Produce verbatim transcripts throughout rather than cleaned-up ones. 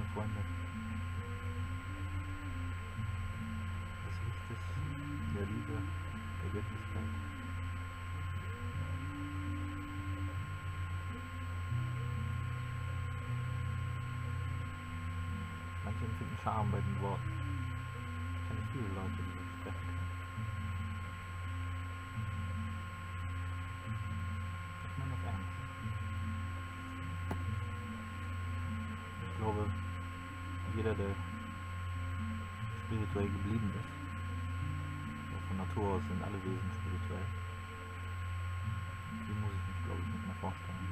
Freunde. Des Lichtes, der Liebe, der Wirklichkeit. Manche empfinden Scham bei den Worten. Ich kenne viele Leute, die so sprechen können. Ich meine das ernst. Ich glaube, jeder, der spirituell geblieben ist, ja, von Natur aus sind alle Wesen spirituell, die muss ich mich, glaube ich, nicht mehr vorstellen.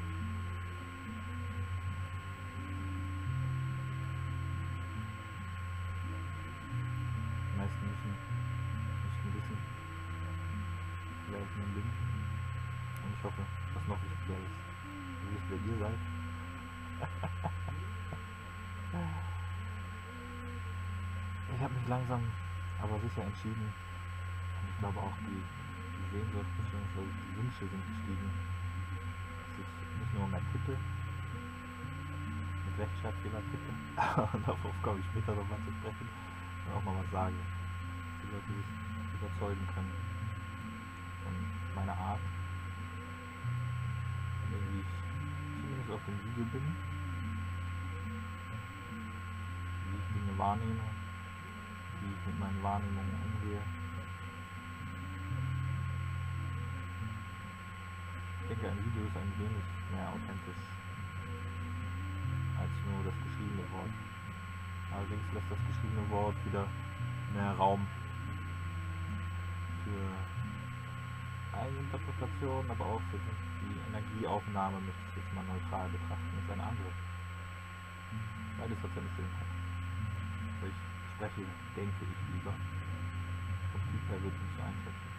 Die meisten müssen, müssen wissen, wer ich nun bin. Und ich hoffe, was noch wichtiger ist, ihr wisst, wer ihr seid. Ich habe mich langsam, aber sicher entschieden. Und ich glaube auch, die, die Sehnsucht bzw. die Wünsche sind gestiegen, dass ich nicht nur mehr tippe, mit Rechtschreibfehler tippe, und darauf komme ich später nochmal zu sprechen, und auch mal was sage. Dass die Leute sich überzeugen können von meiner Art, von dem, wie ich zumindest auf dem Video bin, wie ich Dinge wahrnehme, wie ich mit meinen Wahrnehmungen umgehe. Ich denke, ein Video ist ein wenig mehr authentisch als nur das geschriebene Wort. Allerdings lässt das geschriebene Wort wieder mehr Raum für Eigeninterpretation, aber auch für die Energieaufnahme, möchte ich jetzt mal neutral betrachten, ist eine andere. Beides hat seine Schönheit. Aber ich spreche, denke ich lieber. Vom Typ her würde ich mich so einschätzen.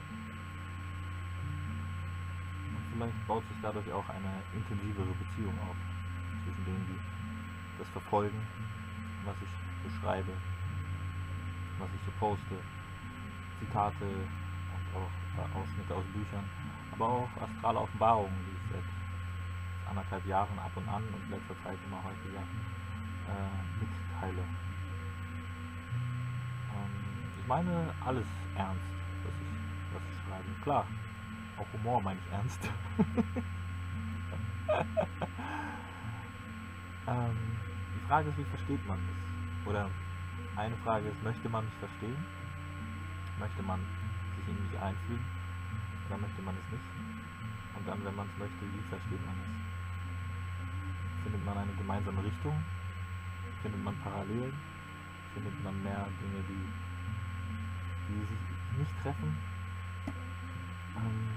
Und vielleicht baut sich dadurch auch eine intensivere Beziehung auf zwischen denen, die das verfolgen, was ich beschreibe, was ich so poste, Zitate und auch äh, Ausschnitte aus Büchern, aber auch astrale Offenbarungen, die ich seit anderthalb Jahren ab und an und in letzter Zeit immer häufiger äh, mitteile. Ich meine alles ernst, was ich, was ich schreibe. Klar, auch Humor meine ich ernst. ähm, die Frage ist, wie versteht man das? Oder eine Frage ist, möchte man mich verstehen? Möchte man sich in mich einfühlen? Oder möchte man es nicht? Und dann, wenn man es möchte, wie versteht man es? Findet man eine gemeinsame Richtung? Findet man Parallelen? Findet man mehr Dinge, die die sich nicht treffen? Ähm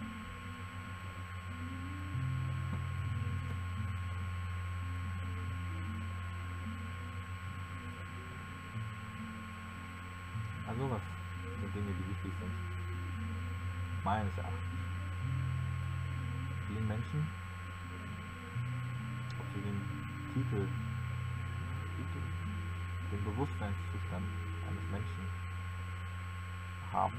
also was sind Dinge, die wichtig sind, meines Erachtens. Vielen Menschen, ob sie den Titel, Titel den Bewusstseinszustand eines Menschen haben,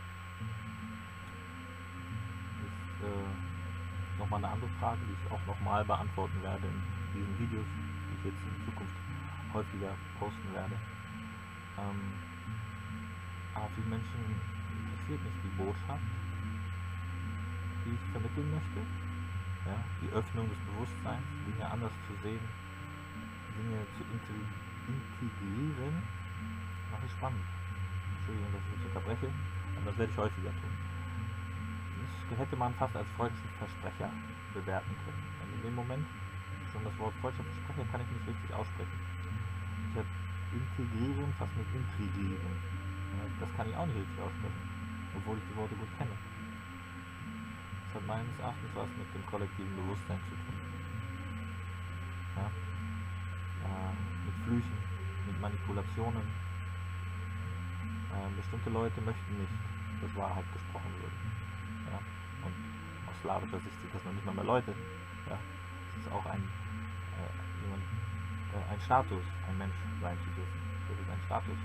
ist äh, nochmal eine andere Frage, die ich auch nochmal beantworten werde in diesen Videos, die ich jetzt in Zukunft häufiger posten werde. Ähm, aber vielen Menschen interessiert nicht die Botschaft, die ich vermitteln möchte. Ja, die Öffnung des Bewusstseins, Dinge anders zu sehen, Dinge zu integrieren, mache ich spannend. Entschuldigung, dass ich jetzt unterbreche, aber das werde ich häufiger tun. Das hätte man fast als freundlichen Versprecher bewerten können. Und in dem Moment, schon das Wort freundlicher Versprecher kann ich nicht richtig aussprechen. Ich habe integrieren fast mit intrigieren. Das kann ich auch nicht richtig aussprechen, obwohl ich die Worte gut kenne. Das hat meines Erachtens was mit dem kollektiven Bewusstsein zu tun. Ja? Äh, mit Flüchen, mit Manipulationen. Äh, bestimmte Leute möchten nicht, dass Wahrheit gesprochen wird. Ja? Und aus slawischer Sicht sind das noch nicht mal mehr Leute. Ja? Es ist auch ein, äh, jemand, äh, ein Status, ein Mensch sein zu dürfen. Das ist ein Status.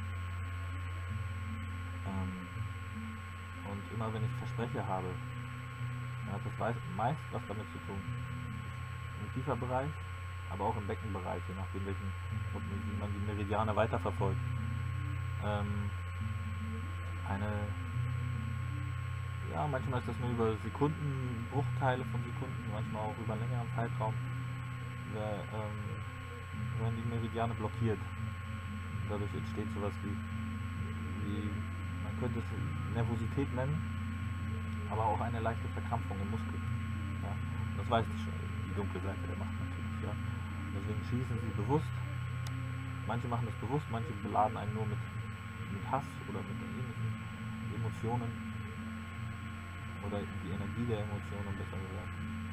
Ähm, und immer wenn ich Versprecher habe, dann hat das meist was damit zu tun. Im Kieferbereich aber auch im Beckenbereich, je nachdem, welchen, ob, wie man die Meridiane weiterverfolgt. Ähm, eine, ja, manchmal ist das nur über Sekunden, Bruchteile von Sekunden, manchmal auch über einen längeren Zeitraum, wer, ähm, werden die Meridiane blockiert. Dadurch entsteht sowas wie, wie, man könnte es Nervosität nennen, aber auch eine leichte Verkrampfung im Muskel. Ja? Das weiß die, die dunkle Seite der Macht natürlich. Ja? Deswegen schießen sie bewusst. Manche machen das bewusst, manche beladen einen nur mit, mit Hass oder mit ähnlichen Emotionen oder die Energie der Emotionen, besser gesagt.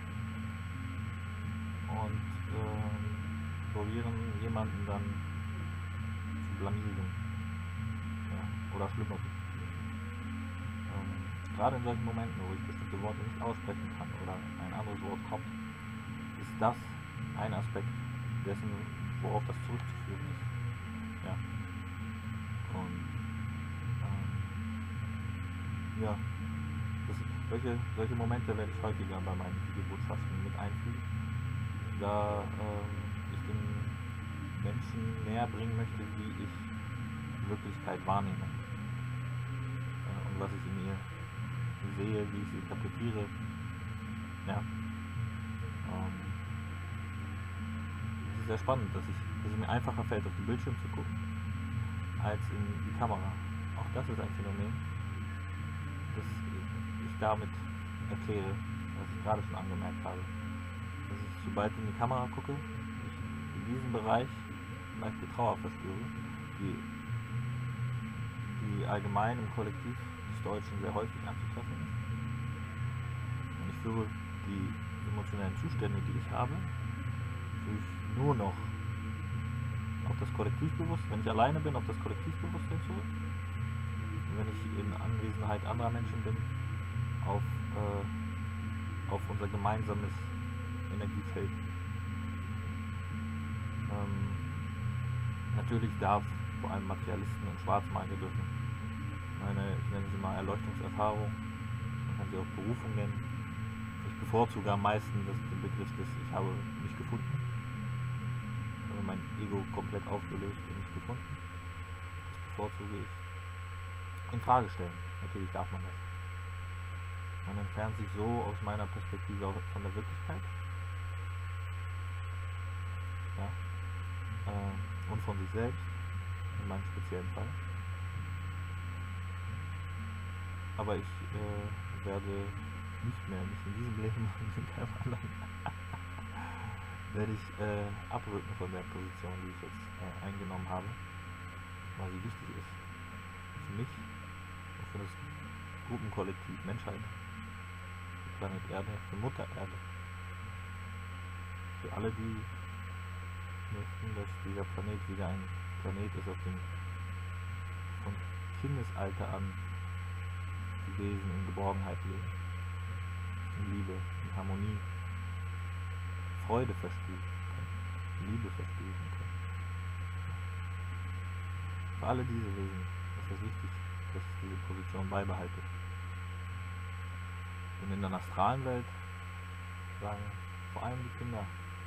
Und ähm, probieren jemanden dann zu blamieren, ja, oder Schlimmeres. Ähm, gerade in solchen Momenten, wo ich bestimmte Worte nicht aussprechen kann oder ein anderes Wort kommt, ist das ein Aspekt dessen, worauf das zurückzuführen ist. Ja. Und ähm, ja, das, solche, solche Momente werde ich häufiger bei meinen Videobotschaften mit einfügen, da ähm, ich den Menschen näher bringen möchte, wie ich die Wirklichkeit wahrnehme äh, und was ich in ihr sehe, wie ich sie interpretiere. Ja. Ähm, es ist sehr spannend, dass, ich, dass es mir einfacher fällt, auf den Bildschirm zu gucken, als in die Kamera. Auch das ist ein Phänomen, das ich damit erkläre, was ich gerade schon angemerkt habe. Dass ich, sobald ich in die Kamera gucke, ich in diesem Bereich leichte Trauer verspüre, die, die allgemein im Kollektiv des Deutschen sehr häufig anzutreffen ist. Und ich führe die emotionalen Zustände, die ich habe, führe ich nur noch auf das Kollektivbewusstsein, wenn ich alleine bin, auf das Kollektivbewusstsein zurück. Und wenn ich in Anwesenheit anderer Menschen bin, auf, äh, auf unser gemeinsames Energiefeld. Ähm, natürlich darf vor allem Materialisten und Schwarzmagier dürfen meine, ich nenne sie mal Erleuchtungserfahrung, man kann sie auch Berufung nennen. Ich bevorzuge am meisten das, den Begriff des Ich habe mich gefunden. Ich habe mein Ego komplett aufgelöst und mich gefunden. Das bevorzuge ich. In Frage stellen, natürlich darf man das. Man entfernt sich so aus meiner Perspektive auch von der Wirklichkeit. Ja. Äh, und von sich selbst, in meinem speziellen Fall. Aber ich äh, werde nicht mehr, nicht in diesem Leben und in keinem anderen, werde ich äh, abrücken von der Position, die ich jetzt äh, eingenommen habe, weil sie wichtig ist. Für mich und für das Gruppenkollektiv Menschheit, für Planet Erde, für Mutter Erde. Für alle, die möchten, dass dieser Planet wieder ein Planet ist, auf dem von Kindesalter an die Wesen in Geborgenheit leben, in Liebe, in Harmonie, Freude verspüren können, Liebe verspüren können. Für alle diese Wesen ist es wichtig, dass ich diese Position beibehalte. Und in der astralen Welt sagen vor allem die Kinder,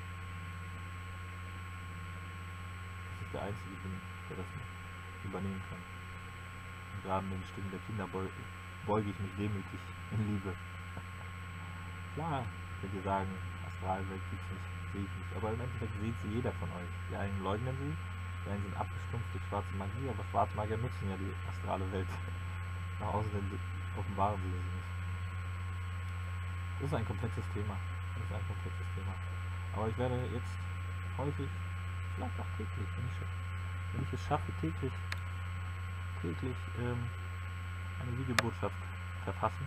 dass ich der Einzige bin, der das übernehmen kann. Und gerade in den Stimmen der Kinder beuge, beuge ich mich demütig in Liebe. Klar, könnt ihr sagen, Astralwelt gibt's nicht, sehe ich nicht, aber im Endeffekt sieht sie jeder von euch. Die einen leugnen sie, die einen sind abgestumpft durch schwarze Magie, aber Schwarzmagier nutzen ja die astrale Welt. Nach außen offenbaren sie sie nicht. Das ist ein komplexes Thema. Das ist ein komplexes Thema. Aber ich werde jetzt häufig, vielleicht auch täglich, wenn ich, wenn ich es schaffe, täglich, täglich ähm, eine Videobotschaft verfassen,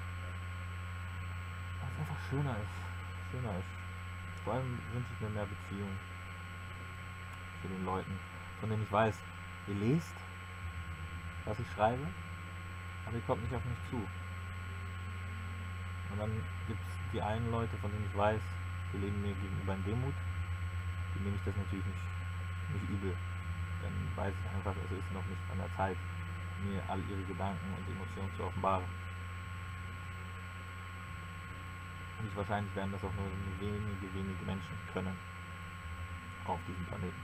weil es einfach schöner ist. Schöner ist. Vor allem wünsche ich mir mehr Beziehung zu den Leuten, von denen ich weiß, ihr lest, was ich schreibe, aber ihr kommt nicht auf mich zu. Und dann gibt es die einen Leute, von denen ich weiß, die leben mir gegenüber in Demut, die nehme ich das natürlich nicht, nicht übel. Dann weiß ich einfach, es ist noch nicht an der Zeit, mir all ihre Gedanken und Emotionen zu offenbaren. Und wahrscheinlich werden das auch nur wenige, wenige Menschen können. auf diesem Planeten.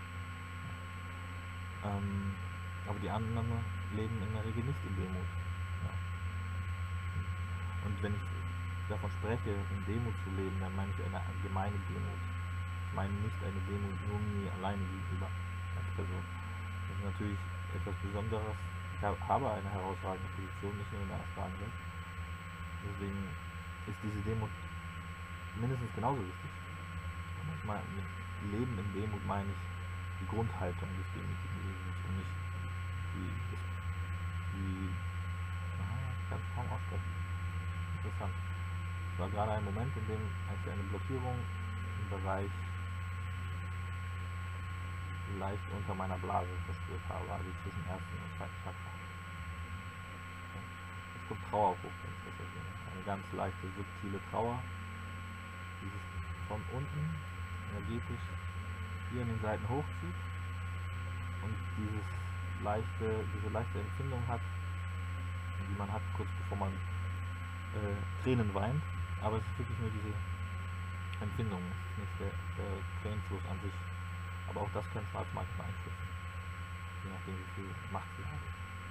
Ähm, aber die anderen leben in der Regel nicht in Demut. Ja. Und wenn ich davon spreche, in Demut zu leben, dann meine ich eine allgemeine Demut. Ich meine nicht eine Demut nur mir alleine gegenüber als Person. Das ist natürlich etwas Besonderes. Ich habe eine herausragende Position, nicht nur in der astralen Welt. Deswegen ist diese Demut mindestens genauso wichtig. Und ich meine, mit Leben in Demut meine ich die Grundhaltung des demütigen Lebens und nicht die, das, die ah, ich kann es kaum aussprechen. Interessant. Es war gerade ein Moment, in dem ich eine Blockierung im Bereich leicht unter meiner Blase verspürt habe, also zwischen ersten und zweiten Chakra. Es kommt Trauer hoch, wenn ich das erwähne. Eine ganz leichte, subtile Trauer, die sich von unten energetisch hier in den Seiten hochzieht und dieses leichte, diese leichte Empfindung hat, die man hat kurz bevor man äh, Tränen weint, aber es ist wirklich nur diese Empfindung, es ist nicht der, der Tränenfluss an sich. Aber auch das kann Schwarzmagie beeinflussen, je nachdem wie viel Macht sie hat.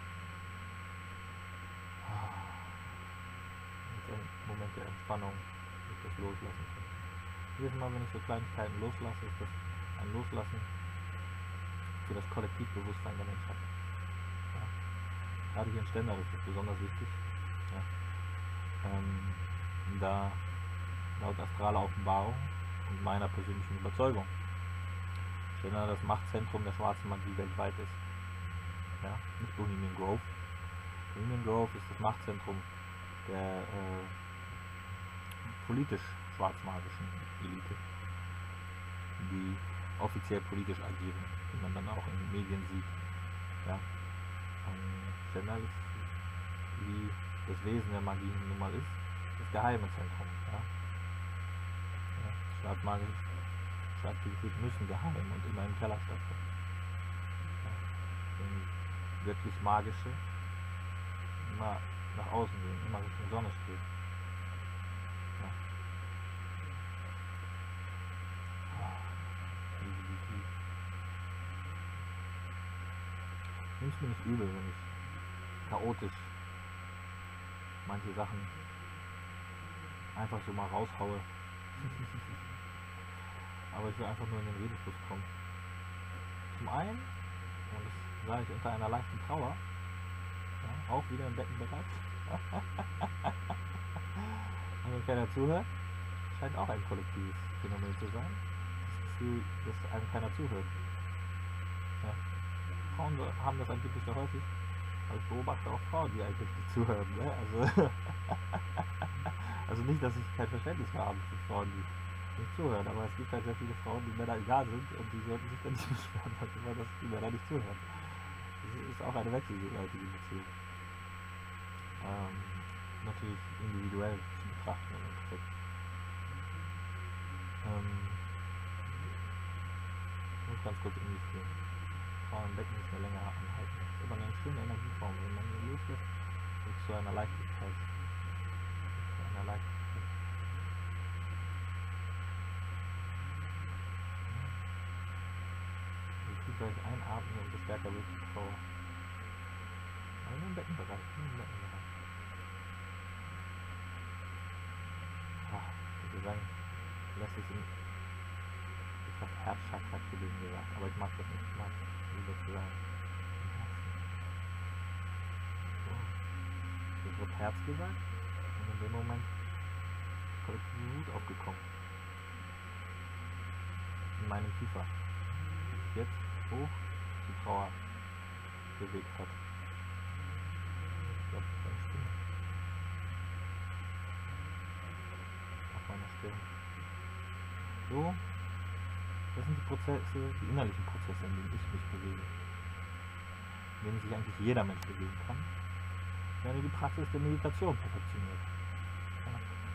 Jetzt ein Moment der Entspannung, wo ich das loslassen kann. Jedes Mal, wenn ich so Kleinigkeiten loslasse, ist das ein Loslassen für das Kollektivbewusstsein der Menschheit. Ja. Gerade hier in Stendal ist das besonders wichtig, ja. ähm, da laut astraler Offenbarung und meiner persönlichen Überzeugung Stendal das Machtzentrum der schwarzen Magie weltweit ist. Ja, nicht Bohemian Grove. Bohemian Grove ist das Machtzentrum der äh, politisch schwarzmagischen Elite, die offiziell politisch agieren, die man dann auch in den Medien sieht. Ja. Ähm, Stendal ist, wie das Wesen der Magie nun mal ist, das geheime Zentrum. Ja. Ja, Schwarzmagie Aktivitäten müssen geheim und immer im Keller stattfinden. Ja. Wenn göttlich magische immer nach außen gehen, immer Richtung Sonne strebt. Ja. Nimm es mir nicht übel, wenn ich chaotisch manche Sachen einfach so mal raushaue. Aber ich will einfach nur in den Redefluss kommen. Zum einen, und das sage ich unter einer leichten Trauer, ja, auch wieder im Beckenbereich, also keiner zuhört, scheint auch ein kollektives Phänomen zu sein. Das Gefühl, dass einem keiner zuhört. Ja. Frauen haben das angeblich sehr häufig, aber ich beobachte auch Frauen, die eigentlich nicht zuhören. Ne? Also, also nicht, dass ich kein Verständnis mehr habe für Frauen, die nicht zuhören, aber es gibt halt sehr viele Frauen, die Männer egal sind und die sollten sich dann nicht beschweren, weil dass die Männer nicht zuhören. Das ist auch eine wechselseitige Beziehung. Ähm, natürlich individuell zu betrachten im Endeffekt. Ähm, ich muss ganz kurz in mich gehen. Frauen im Becken nicht mehr länger anhalten. Das ist aber eine schöne Energieform, wenn man sie loslässt, wird zu einer Leichtigkeit. Zu einer Leichtigkeit. Gleich einatmen und stärker wird die Trauer. Aber nur im Beckenbereich, nur im Beckenbereich. Ah, der Gesang lässt sich in das Herzchakra kribbeln gesagt, aber ich mag das nicht, ich mag lieber zu sagen. Im Herzen. So. Jetzt wird Herz gesagt und in dem Moment ist kollektive Wut aufgekommen. In meinem Kiefer. Jetzt hoch die Trauer bewegt hat. Ich glaube, das ist eine Stimme. Auf meiner Stirn. So, das sind die Prozesse, die innerlichen Prozesse, in denen ich mich bewege. In denen sich eigentlich jeder Mensch bewegen kann, wenn er die Praxis der Meditation perfektioniert. Ja.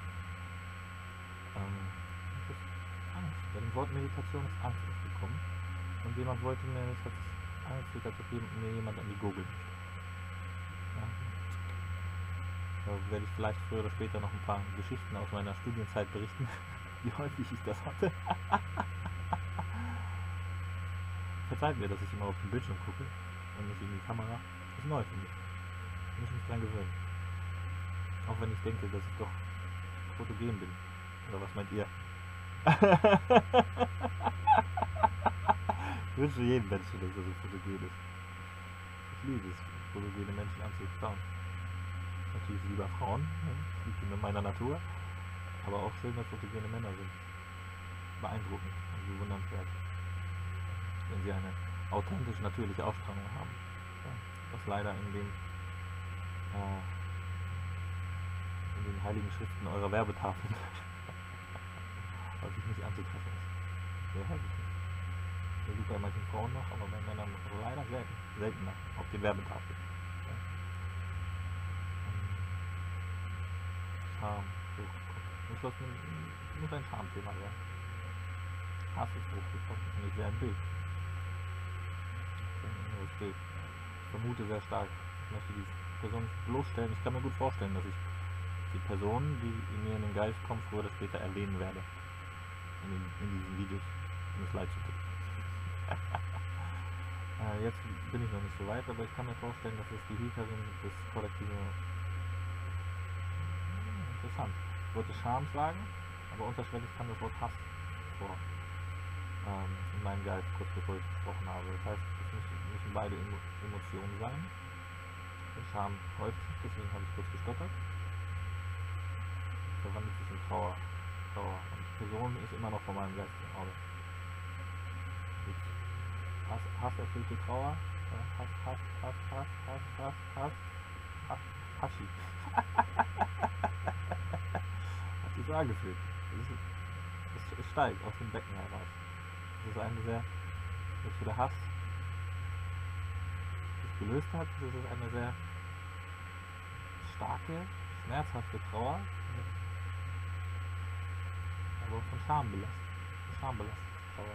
Ähm, das ist Angst. Bei dem Wort Meditation ist Angst aufgekommen. Und jemand wollte mir, das hat sich angefühlt, als ob mir jemand an die Gurgel möchte. Ja. Da werde ich vielleicht früher oder später noch ein paar Geschichten aus meiner Studienzeit berichten, wie häufig ich das hatte. verzeiht mir, dass ich immer auf den Bildschirm gucke und nicht in die Kamera. Das ist neu für mich. Ich muss mich dran gewöhnen. Auch wenn ich denke, dass ich doch fotogen bin. Oder was meint ihr? Ich wünsche jedem Menschen, dass er so fotogen ist. Ich liebe es, fotogene Menschen anzuschauen. Natürlich lieber Frauen, ne? Das liegt in meiner Natur. Aber auch schön, dass fotogene Männer sind. Beeindruckend und bewundernswert. Wenn sie eine authentisch natürliche Ausstrahlung haben. Ja, was leider in den, äh, in den heiligen Schriften eurer Werbetafeln häufig nicht anzutreffen ist. Sehr häufig nicht. Das liegt bei manchen Frauen noch, aber bei Männern leider selten, seltener auf den Werbetafeln. Ja. Charme, so, zum Schluss muss ein Charmthema sein. Hass ist hochgekommen und ich wäre ein Bild. Ein inneres Bild. Ich vermute sehr stark. Ich möchte die Person nicht bloßstellen. Ich kann mir gut vorstellen, dass ich die Person, die mir in den Geist kommt, früher oder später erwähnen werde. In, den, in diesen Videos, um es leid zu tun. äh, jetzt bin ich noch nicht so weit, aber ich kann mir vorstellen, dass es die Hüterin des kollektiven... Hm, interessant. Ich wollte Charme sagen, aber unterschwellig kam das Wort Hass vor. Ähm, in meinem Geist, kurz bevor ich gesprochen habe. Das heißt, es müssen, müssen beide Emo Emotionen sein. Der Charme häuft sich, deswegen habe ich kurz gestottert. Verwandelt sich in Trauer. Trauer. Und die Person ist immer noch vor meinem Geist im Auge. Hass, hasserfüllte Trauer. Ja, Hass, Hass, Hass, Hass, Hass, Hass, Hass, Hass, Haschi. Hat sich so angefühlt. Es, es steigt aus dem Becken heraus. Das ist eine sehr, als für der Hass sich gelöst hat, das ist eine sehr starke, schmerzhafte Trauer, aber von Scham belastet. Scham belastet Trauer.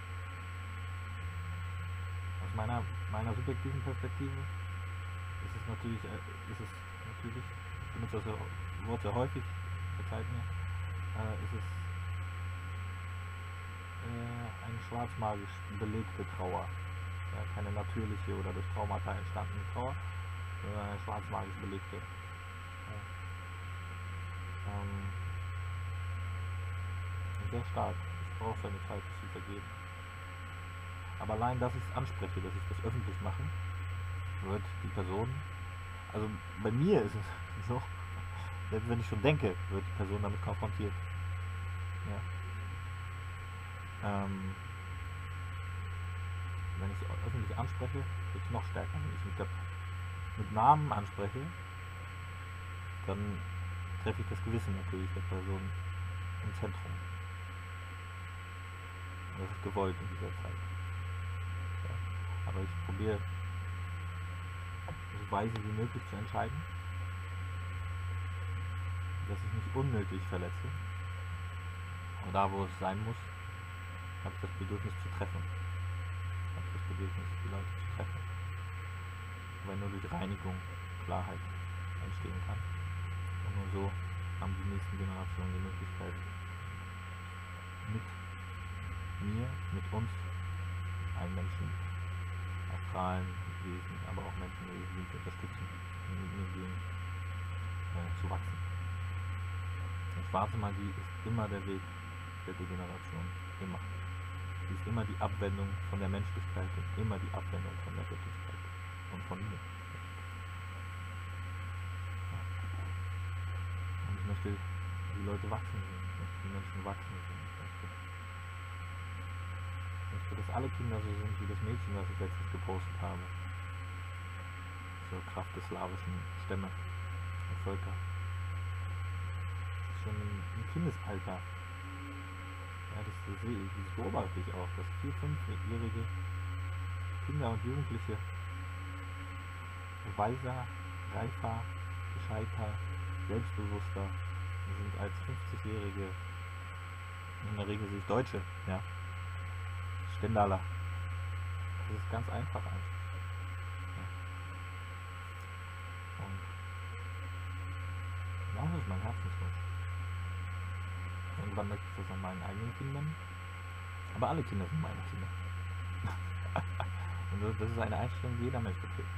Aus meiner, meiner subjektiven Perspektive ist es natürlich, äh, ist es natürlich, ich benutze das Wort sehr häufig, verzeiht mir, äh, ist es eine schwarzmagisch belegte Trauer. Ja, keine natürliche oder durch Traumata entstandene Trauer, sondern eine schwarzmagisch belegte. Ja. Ähm, sehr stark. Ich brauche seine Zeit, bis sie vergeht. Aber allein, dass ich es anspreche, dass ich das öffentlich mache, wird die Person, also bei mir ist es so, selbst wenn ich schon denke, wird die Person damit konfrontiert. Ja. Ähm, wenn ich es öffentlich anspreche, wird es noch stärker. Wenn ich mit, der, mit Namen anspreche, dann treffe ich das Gewissen natürlich der Person im Zentrum. Und das ist gewollt in dieser Zeit. Ja. Aber ich probiere so weise wie möglich zu entscheiden, dass ich nicht unnötig verletze. Und da, wo es sein muss, habe ich das Bedürfnis zu treffen. Habe ich das Bedürfnis, die Leute zu treffen. Weil nur durch Reinigung Klarheit entstehen kann. Und nur so haben die nächsten Generationen die Möglichkeit, mit mir, mit uns, allen Menschen, astralen Wesen, aber auch Menschenwesen, die mich unterstützen, die mit mir gehen, äh, zu wachsen. Und schwarze Magie ist immer der Weg der Degeneration. Immer. Sie ist immer die Abwendung von der Menschlichkeit und immer die Abwendung von der Göttlichkeit und von mir. Ja. Und ich möchte die Leute wachsen sehen. Ich möchte die Menschen wachsen sehen. Ich möchte, ich möchte, dass alle Kinder so sind wie das Mädchen, das ich letztens gepostet habe. Zur Kraft des slawischen Stämme und Völker. Das ist schon im Kindesalter. Ja, das, das sehe ich, das beobachte ich auch, dass vier-, fünfjährige Kinder und Jugendliche weiser, reifer, gescheiter, selbstbewusster sind als fünfzigjährige, in der Regel sich Deutsche, ja, Stendaler. Das ist ganz einfach einfach. Ja. Und ja, das ist mein Herzenswunsch. Irgendwann möchte ich das an meinen eigenen Kindern. Aber alle Kinder sind meine Kinder. Und das ist eine Einstellung, die jeder Mensch betrifft.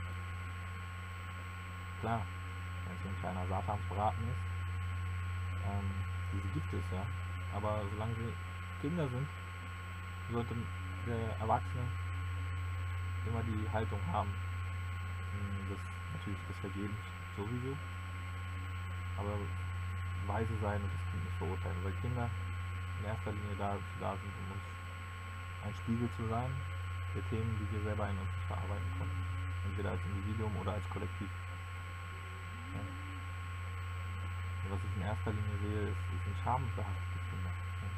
Klar, wenn es so ein kleiner Satansbraten ist, ähm, diese gibt es, ja. Aber solange sie Kinder sind, sollte der Erwachsene immer die Haltung haben, das natürlich des Vergebens sowieso, aber weise sein und das Kind nicht verurteilen, weil Kinder in erster Linie dazu da sind, um uns ein Spiegel zu sein der Themen, die wir selber in uns nicht verarbeiten konnten, entweder als Individuum oder als Kollektiv. Ja. Und was ich in erster Linie sehe, ist, sind schambehaftete Kinder. Ja.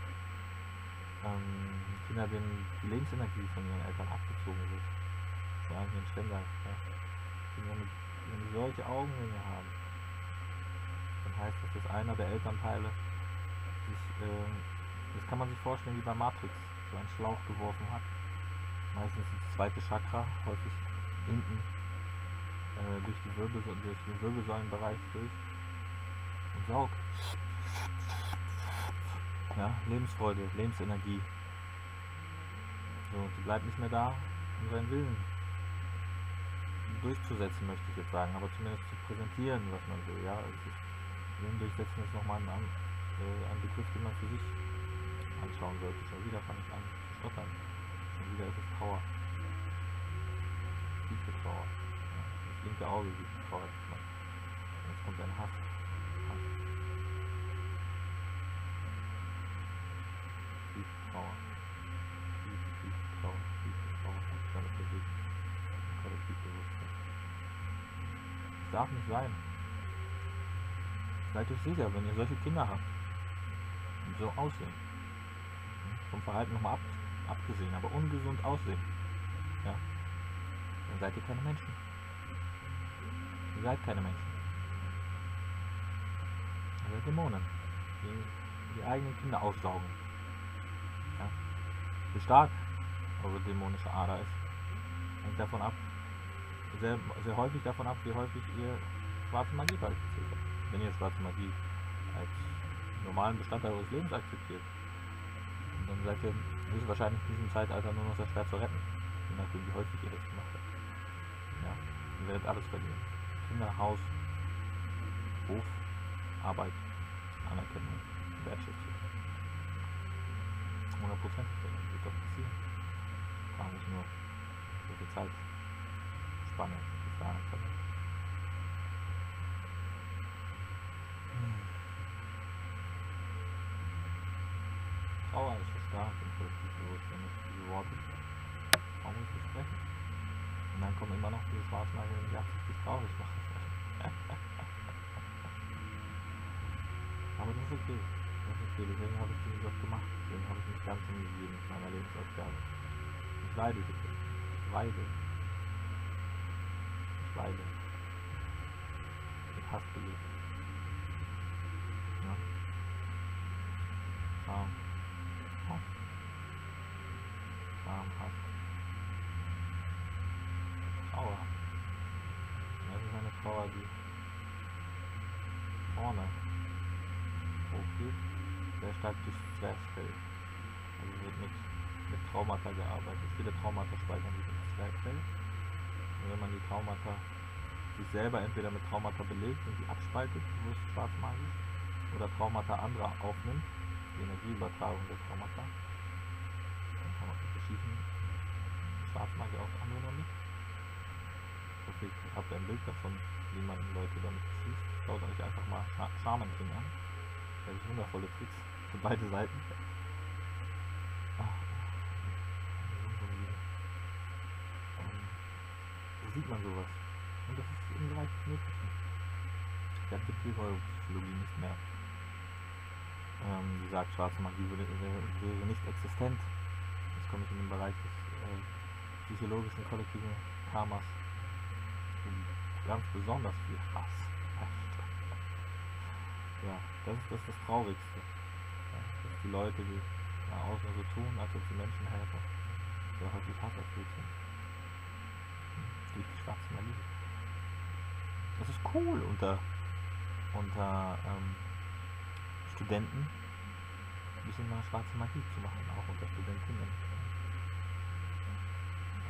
Ähm, Kinder, denen die Lebensenergie von ihren Eltern abgezogen wird. So eigentlich ein Ständer. Ja. Kinder, mit, wenn sie solche Augenringe haben, dann heißt das, dass einer der Elternteile sich, äh, das kann man sich vorstellen wie bei Matrix, so einen Schlauch geworfen hat. Meistens das zweite Chakra, häufig hinten äh, durch, die Wirbel, durch den Wirbelsäulenbereich durch und saugt. Ja, Lebensfreude, Lebensenergie. So, die bleibt nicht mehr da, um seinen Willen durchzusetzen, möchte ich jetzt sagen, aber zumindest zu präsentieren, was man will. Ja, es ist, Willen durchsetzen ist nochmal ein, äh, ein Begriff, den man für sich anschauen sollte. Schon wieder fange ich an zu stottern. Schon wieder ist es Trauer. Tiefe Trauer. Ja, das linke Auge sieht Trauer. Jetzt kommt ein Hass. Hass. Tiefe Trauer. Tiefe, tiefe Trauer. Tiefe Trauer. Damit bewegt. Kollektivbewusstsein. Es darf nicht sein. Seid euch sicher, wenn ihr solche Kinder habt und so aussehen, vom Verhalten nochmal ab, abgesehen, aber ungesund aussehen, ja, dann seid ihr keine Menschen. Ihr seid keine Menschen. Ihr seid Dämonen, die die eigenen Kinder aussaugen. Ja. Wie stark eure dämonische Ader ist, hängt davon ab, sehr, sehr häufig davon ab, wie häufig ihr schwarze Magie praktiziert habt. Wenn ihr schwarze Magie als normalen Bestandteil eures Lebens akzeptiert, dann seid ihr höchstwahrscheinlich in diesem Zeitalter nur noch sehr schwer zu retten, je nachdem wie häufig ihr das gemacht habt. Ja, ihr werdet alles verlieren. Kinder, Haus, Hof, Arbeit, Anerkennung, Wertschätzung. hundertprozentig wird das passieren. Frage ich nur, welche Zeitspanne bis dahin verliert. Trauer ist so stark im Kollektivbewusstsein, dass diese Worte kaum nicht zu sprechen. Und dann kommen immer noch diese Schwarzmagier, die absichtlich traurig machen. Aber das ist okay. Das ist okay. Deswegen habe ich diesen Job gemacht. Deswegen habe ich mich ganz hingegeben mit meiner Lebensaufgabe. Ich leide bitte. Ich leide. Ich leide. Mit Hass belegt. Ja. Scham. Hass. Scham, Hass. Trauer. Das ist eine Trauer, die vorne hochgeht, sehr stark durchs Zwerchfell. Also wird mit, mit Traumata gearbeitet. Viele Traumata speichern sich im Zwerchfell. Und wenn man die Traumata sich selber entweder mit Traumata belegt und die abspaltet, bewusst schwarzmagisch, oder Traumata anderer aufnimmt, die Energieübertragung der Traumata, dann kann man verschießen, Schwarzmagie auf andere damit. Ich hoffe, ihr habt ein Bild davon, wie man Leute damit beschießt. Schaut euch einfach mal Shaman King an. Das ist wundervolle Tricks für beide Seiten. Ach, so sieht man sowas. Und das ist im Bereich des Möglichen. Ich akzeptiere eure Psychologie nicht mehr. Ähm, die sagt, schwarze Magie wäre, wäre nicht existent. Jetzt komme ich in den Bereich des äh, psychologischen kollektiven Karmas. Ganz besonders viel Hass. Ja, das ist das, ist das Traurigste. Ja, dass die Leute, die nach außen so tun, als ob sie Menschen helfen, sehr häufig hasserfüllt sind. Durch die schwarze Magie. Das ist cool unter, unter ähm, Studenten ein bisschen mal schwarze Magie zu machen, auch unter Studentinnen.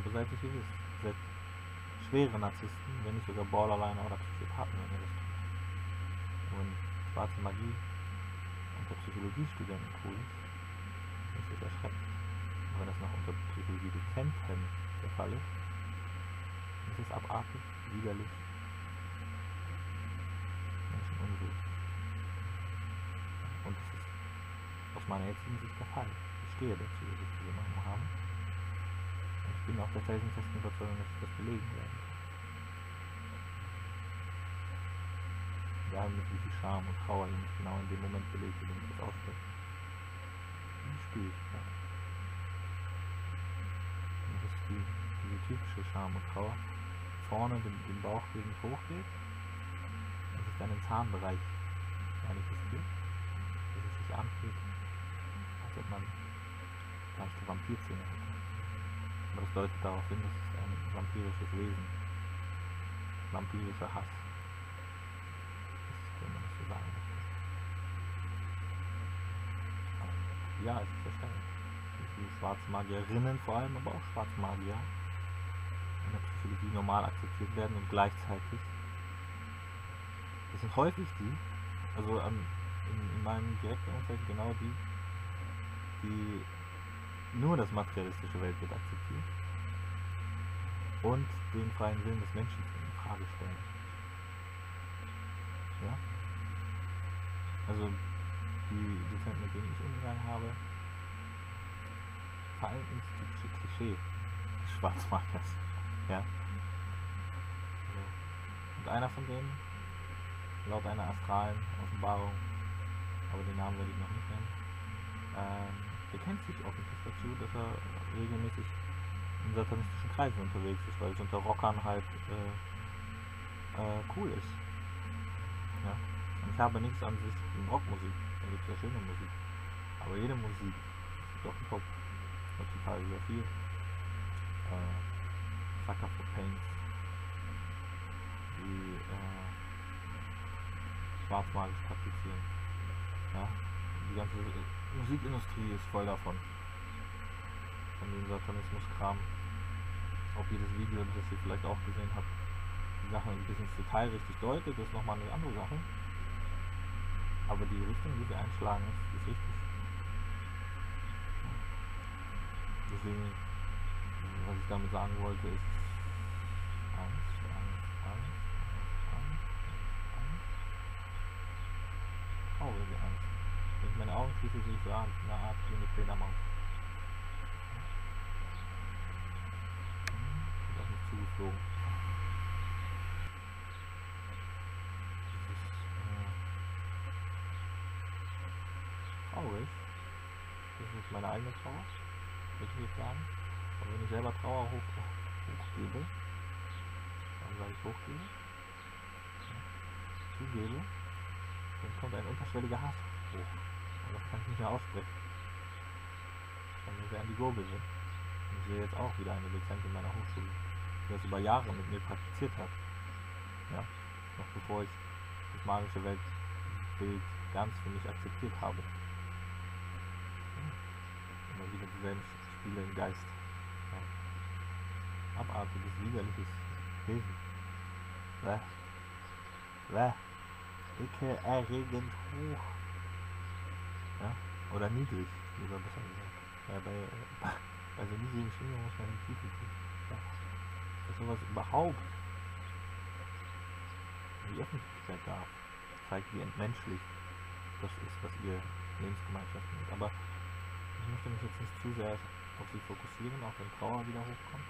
Aber seid ihr gewiss, seid schwere Narzissten, wenn nicht sogar Borderliner oder Psychopathen, wenn ihr das tut. Und wenn schwarze Magie unter Psychologiestudenten cool ist, ist das erschreckend. Und wenn das noch unter Psychologiedozenten der Fall ist, ist es abartig, widerlich, menschenunwürdig. Und das ist aus meiner jetzigen Sicht der Fall. Ich stehe dazu, dass ich diese Meinung habe. Und ich bin auch der felsenfesten Überzeugung, dass ich das belegen werde. Egal mit wie viel Scham und Trauer ich mich genau in dem Moment belege, wenn ich das ausspreche. Die spüre ich gerade. Und das ist die, diese typische Scham und Trauer. Vorne den, den Bauch gegen hochgeht und sich dann im Zahnbereich manifestiert, dass es sich anfühlt, als ob man leichte Vampirzähne hätte. Aber das deutet darauf hin, dass es ein vampirisches Wesen, vampirischer Hass ist, wenn man das so sagen möchte. Aber ja, es ist erstaunlich, wie viele Schwarzmagierinnen vor allem, aber auch Schwarzmagier in der Psychologie normal akzeptiert werden und gleichzeitig, das sind häufig die, also ähm, in, in meinem direkten Umfeld genau die, die nur das materialistische Weltbild akzeptieren und den freien Willen des Menschen in Frage stellen. Ja? Also die Dozenten, mit denen ich umgegangen habe, fallen ins typische Klischee des Schwarzmagiers. Ja. Und einer von denen, laut einer astralen Offenbarung, aber den Namen werde ich noch nicht nennen, ähm, bekennt sich offensichtlich dazu, dass er regelmäßig in satanistischen Kreisen unterwegs ist, weil es unter Rockern halt äh, äh, cool ist. Ja. Und ich habe nichts an sich gegen Rockmusik, da gibt es ja schöne Musik. Aber jede Musik, es gibt auch Hip-Hop, heutzutage sehr viel. Äh, Sucker for Pains, die äh, schwarzmagisch praktizieren. Ja? Die ganze Musikindustrie ist voll davon. Von dem Satanismus-Kram. Ob jedes Video, das ihr vielleicht auch gesehen habt, die Sachen ein bisschen ins Detail richtig deutet, das ist nochmal eine andere Sache. Aber die Richtung, die sie einschlagen, ist, ist richtig. Deswegen, was ich damit sagen wollte, ist Angst, Angst, Angst, Angst, Angst, Angst, traurige Angst. Wenn ich meine Augen schließe, sehe ich so eine Art wie eine Fledermaus. Ist auf mich zugeflogen. Das ist äh, traurig. Das ist meine eigene Trauer, würde ich jetzt sagen. Aber wenn ich selber Trauer hoch, hochgebe, dann sage ich hochgebe, ja, zugebe, dann kommt ein unterschwelliger Hass hoch. Und das kann ich nicht mehr aussprechen. Dann mir sehr an die Gurgel sind. Und ich sehe jetzt auch wieder eine Dozentin meiner Hochschule, die das über Jahre mit mir praktiziert hat. Ja, noch bevor ich das magische Weltbild ganz für mich akzeptiert habe. Ja. Immer wieder dieselben Spiele im Geist. Ja. Abartiges, widerliches Wesen. Bäh. Bäh. Ekelerregend hoch. Ja? Oder niedrig, lieber besser gesagt. Ja, bei, bei so niedrigen Schwingungen muss man in die Tiefe gehen. Ja. Dass sowas überhaupt in die Öffentlichkeit darf, zeigt, wie entmenschlicht das ist, was ihr Lebensgemeinschaft nennt. Aber ich möchte mich jetzt nicht zu sehr auf sie fokussieren, auch wenn Trauer wieder hochkommt.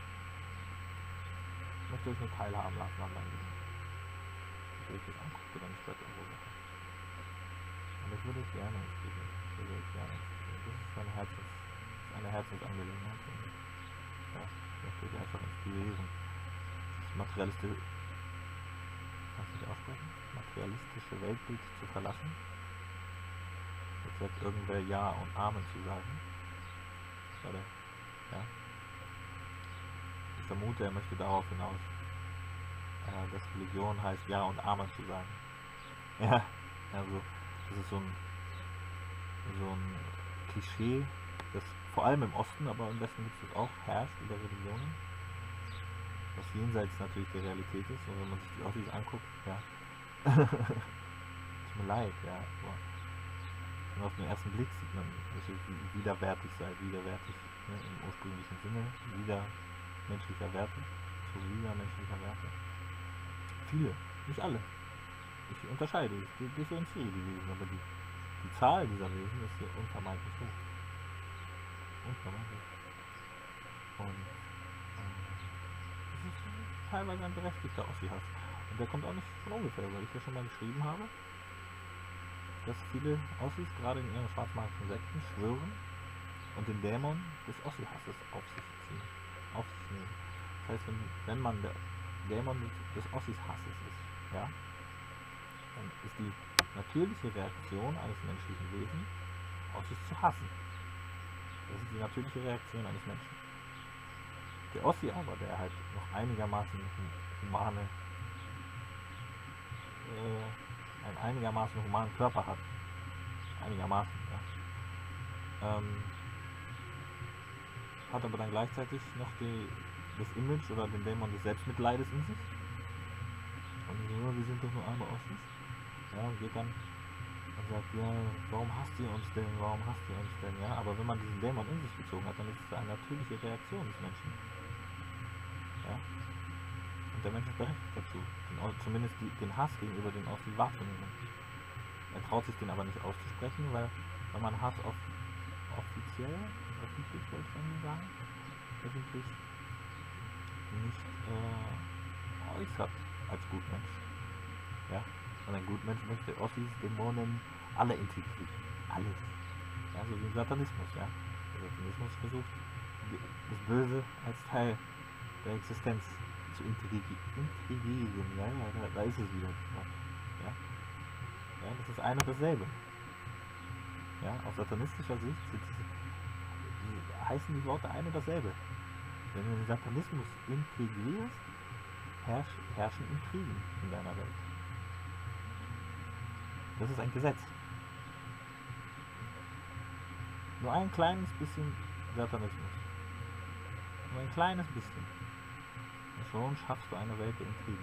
Ich möchte euch nur teilhaben lassen an meinem Leben. Ob ihr euch das anguckt oder nicht, bleibt eure Sache. Und ich würde euch gerne inspirieren. Ich würde euch gerne inspirieren. Das ist meine Herzens, eine Herzensangelegenheit. Und ja, ich möchte euch einfach inspirieren. Das materialistische, kannst du nicht aussprechen? Materialistische Weltbild zu verlassen. Jetzt sagt irgendwer Ja und Amen zu sagen. Oder, ja. Ich vermute, er möchte darauf hinaus, äh, dass Religion heißt Ja und Amen zu sagen. Ja, also das ist so ein, so ein Klischee, das vor allem im Osten, aber im Westen gibt es das auch, herrscht über Religionen, was jenseits natürlich der Realität ist. Und wenn man sich die Ossis anguckt, ja, tut mir leid, ja, aber und auf den ersten Blick sieht man, dass ihr widerwärtig seid, widerwärtig, ne, im ursprünglichen Sinne, wieder menschlicher Werte, zu wieder menschlicher Werte. Viele, nicht alle. Ich unterscheide, ich differenziere die Wesen, aber die, die Zahl dieser Wesen ist hier unvermeidlich hoch. Unvermeidlich. Und ähm, es ist teilweise ein berechtigter Ossi-Hass. Und der kommt auch nicht von ungefähr, weil ich ja schon mal geschrieben habe, dass viele Ossis gerade in ihren schwarzmarktischen Sekten schwören und den Dämon des Ossi-Hasses auf sich ziehen, auf sich nehmen. Das heißt, wenn, wenn man der Dämon des Ossis-Hasses ist, ja, dann ist die natürliche Reaktion eines menschlichen Wesens, Ossis zu hassen. Das ist die natürliche Reaktion eines Menschen. Der Ossi aber, der halt noch einigermaßen humane, äh, einen einigermaßen humanen Körper hat, einigermaßen, ja, ähm, hat aber dann gleichzeitig noch die, das Image oder den Dämon des Selbstmitleides in sich. Und so, wir sind doch nur arme Ossis. Ja, und geht dann und sagt, ja, warum hasst ihr uns denn, warum hasst ihr uns denn, ja, aber wenn man diesen Dämon in sich gezogen hat, dann ist es eine natürliche Reaktion des Menschen. Ja, und der Mensch ist berechtigt dazu, den, zumindest die, den Hass gegenüber den Ossi wahrzunehmen. Er traut sich den aber nicht auszusprechen, weil, weil man Hass auf, offiziell, öffentlich, wollte ich dann sagen, öffentlich nicht äh, äußert als Gutmensch. Ja? Und ein Gutmensch möchte Ossis, Dämonen, alle integrieren. Alles. Ja, so wie Satanismus, ja. Der Satanismus versucht, das Böse als Teil der Existenz zu integrieren. Ja, ja, da, da ist es wieder. Ja? Ja, das ist ein und dasselbe. Ja, aus satanistischer Sicht sind diese, die, heißen die Worte ein und dasselbe. Wenn du den Satanismus integrierst, herrsch, herrschen Intrigen in deiner Welt. Das ist ein Gesetz. Nur ein kleines bisschen Satanismus. Nur ein kleines bisschen. Und schon schaffst du eine Welt der Intrigen.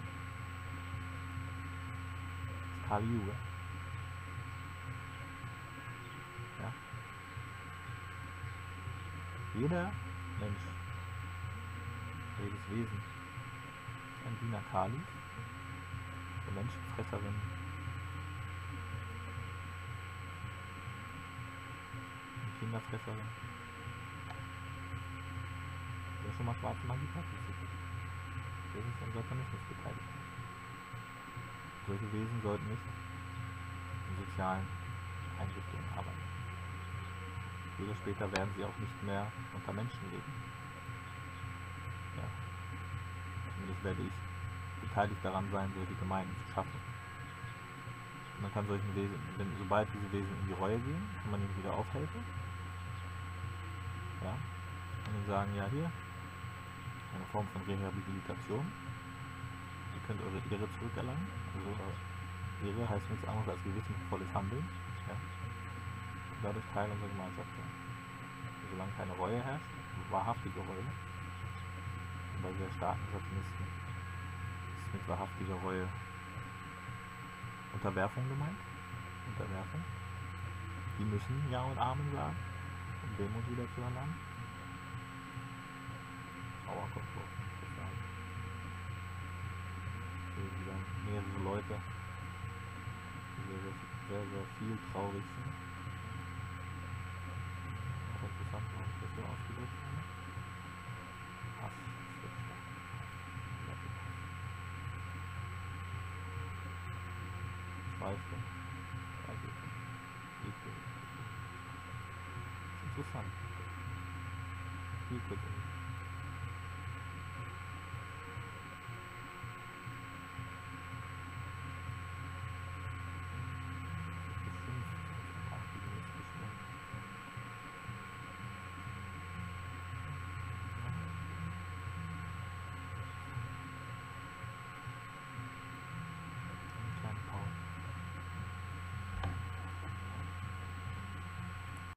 Das ist Kali Yuga. Ja? Jeder Mensch, jedes Wesen, ein Diener Kalis, eine Menschenfresserin, eine Kinderfresserin, der schon mal schwarze Magie praktiziert, der sich am Satanismus beteiligt. Solche Wesen sollten nicht in sozialen Einrichtungen arbeiten. Früher oder später werden sie auch nicht mehr unter Menschen leben. Ja. Zumindest werde ich beteiligt daran sein, solche Gemeinden zu schaffen. Und man kann solchen Wesen, wenn, sobald diese Wesen in die Reue gehen, kann man ihnen wieder aufhelfen. Ja. Und ihnen sagen, ja hier, eine Form von Rehabilitation. Ihr könnt eure Ehre zurückerlangen. Also Ehre heißt nichts anderes als gewissenvolles Handeln. Ja. Und dadurch Teil unserer Gemeinschaft sein. Und solange keine Reue herrscht, wahrhaftige Reue, und bei sehr starken Satanisten ist mit wahrhaftiger Reue Unterwerfung gemeint. Unterwerfung. Die müssen Ja und Amen sagen, um Demut wieder zu erlangen. Trauer kommt vor, muss ich sagen. Hier wieder mehrere Leute, die sehr, sehr, sehr, sehr viel traurig sind. Auch interessant, warum ich das so ausgedrückt habe. Hass ist sehr stark. Zweifel. Zweifel. Ekel. Das ist interessant. Viel kurz